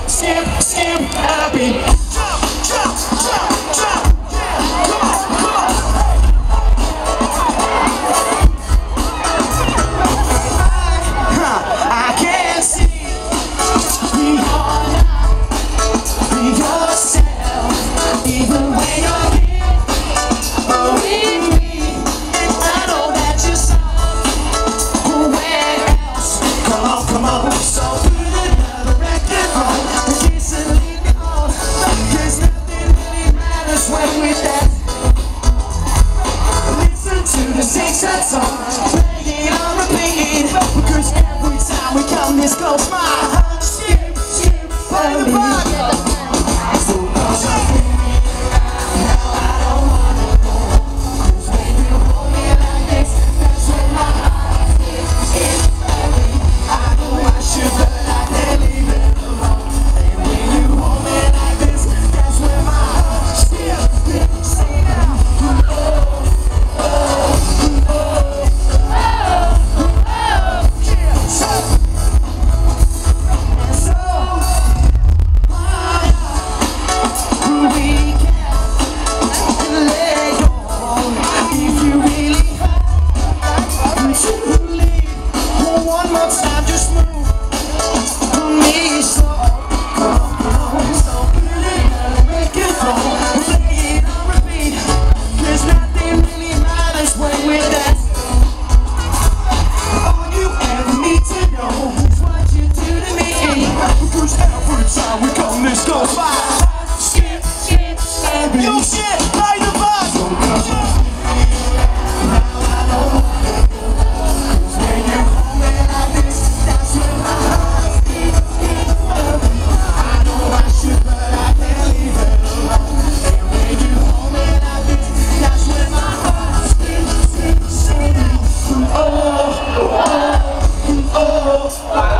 skip, skip, happy. Jump, jump, jump, jump. Yeah, come on, come on. I can't see. Be yourself, even when you're here. Oh, with me, I know that you're soft. Where else? Come on, come on. So put another record on. Kiss and leave me on. 'Cause nothing really matters when we're there. Listen to the same song, playing on repeat. Because every time we come this close, my heart skip, skip, play the ball. So close up with me now, I don't wanna go. 'Cause when you hold me like this, that's when my heart skips, skip, play. I know I should, but I can't leave it alone. And when you hold me like this, that's when my heart skips, skip, say now. We come this close by. Skip, skip, skip. Yo, shit, play the bus. Now I don't wanna go. 'Cause when you hold me like this, that's when my heart skips, skip. I know I should, but I can't leave it alone. And when you hold me like this, that's when my heart skips, skip, skip. Oh, oh, oh, oh.